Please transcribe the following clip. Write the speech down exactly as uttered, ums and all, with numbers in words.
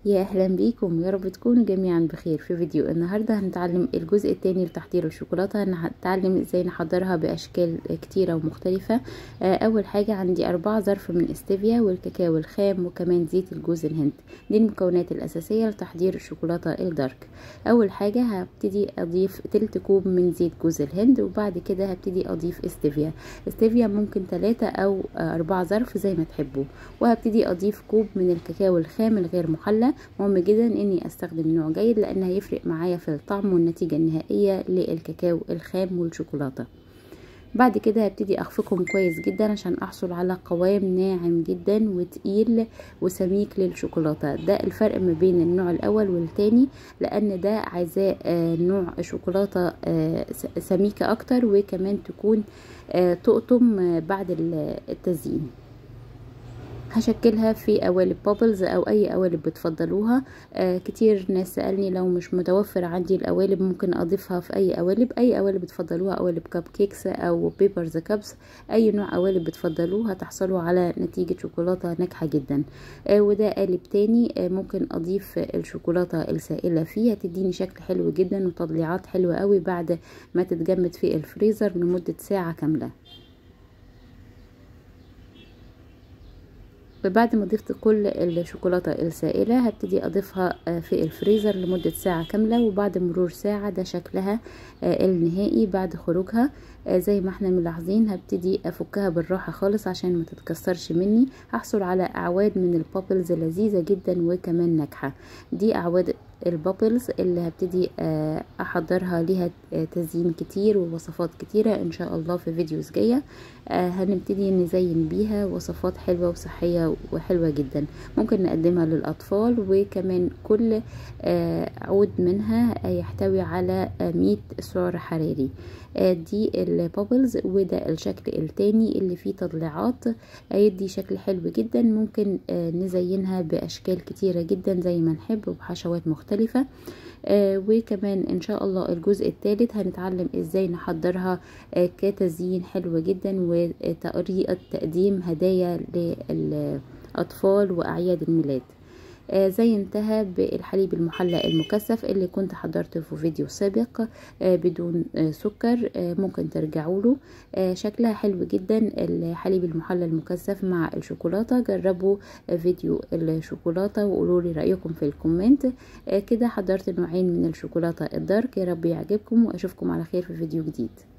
يا اهلا بيكم، يا رب تكونوا جميعا بخير. في فيديو النهارده هنتعلم الجزء الثاني لتحضير الشوكولاته. هنتعلم ازاي نحضرها باشكال كتيره ومختلفه. اول حاجه عندي اربعة ظرف من استيفيا والكاكاو الخام وكمان زيت الجوز الهند. دي المكونات الاساسيه لتحضير الشوكولاته الدارك. اول حاجه هبتدي اضيف تلت كوب من زيت جوز الهند، وبعد كده هبتدي اضيف استيفيا. استيفيا ممكن ثلاثة او اربعة ظرف زي ما تحبوا. وهبتدي اضيف كوب من الكاكاو الخام الغير محلى. مهم جدا اني استخدم نوع جيد لان هيفرق معايا في الطعم والنتيجة النهائية للكاكاو الخام والشوكولاتة. بعد كده هبتدي اخفقهم كويس جدا عشان احصل على قوام ناعم جدا وتقيل وسميك للشوكولاتة. ده الفرق ما بين النوع الاول والتاني، لان ده عايزاه نوع شوكولاتة سميكة اكتر وكمان تكون تقطم بعد التزيين. هشكلها في قوالب بابلز او اي قوالب بتفضلوها. آه كتير ناس سألني لو مش متوفر عندي القوالب ممكن اضيفها في اي قوالب. اي قوالب بتفضلوها، قوالب كاب كيكس او بيبرز كابس، اي نوع قوالب بتفضلوه هتحصلوا على نتيجة شوكولاتة ناجحة جدا. آه وده قالب تاني آه ممكن اضيف الشوكولاتة السائلة فيه، هتديني شكل حلو جدا وتضليعات حلوة قوي بعد ما تتجمد في الفريزر لمدة ساعة كاملة. وبعد ما ضفت كل الشوكولاتة السائلة هبتدي اضيفها في الفريزر لمدة ساعة كاملة، وبعد مرور ساعة ده شكلها النهائي بعد خروجها. زي ما احنا ملاحظين هبتدي افكها بالراحة خالص عشان ما تتكسرش مني. هحصل على اعواد من البابلز لذيذة جدا وكمان ناجحة. دي اعواد البابلز اللي هبتدي احضرها ليها تزيين كتير ووصفات كتيرة ان شاء الله في فيديوز جاية. هنبتدي نزين بيها وصفات حلوة وصحية وحلوة جدا، ممكن نقدمها للاطفال. وكمان كل عود منها يحتوي على مية سعر حراري. دي البابلز وده الشكل التاني اللي فيه تضليعات، يدي شكل حلو جدا. ممكن نزينها باشكال كتيرة جدا زي ما نحب وبحشوات مختلفة. آه وكمان ان شاء الله الجزء الثالث هنتعلم ازاي نحضرها آه كتزيين حلو جدا وطريقة تقديم هدايا للاطفال واعياد الميلاد. آه زينتها بالحليب المحلى المكثف اللي كنت حضرته في فيديو سابق آه بدون آه سكر. آه ممكن ترجعوا له. آه شكلها حلو جدا الحليب المحلى المكثف مع الشوكولاتة. جربوا آه فيديو الشوكولاتة وقولوا لي رأيكم في الكومنت. آه كده حضرت نوعين من الشوكولاتة الدارك، يا رب يعجبكم واشوفكم على خير في فيديو جديد.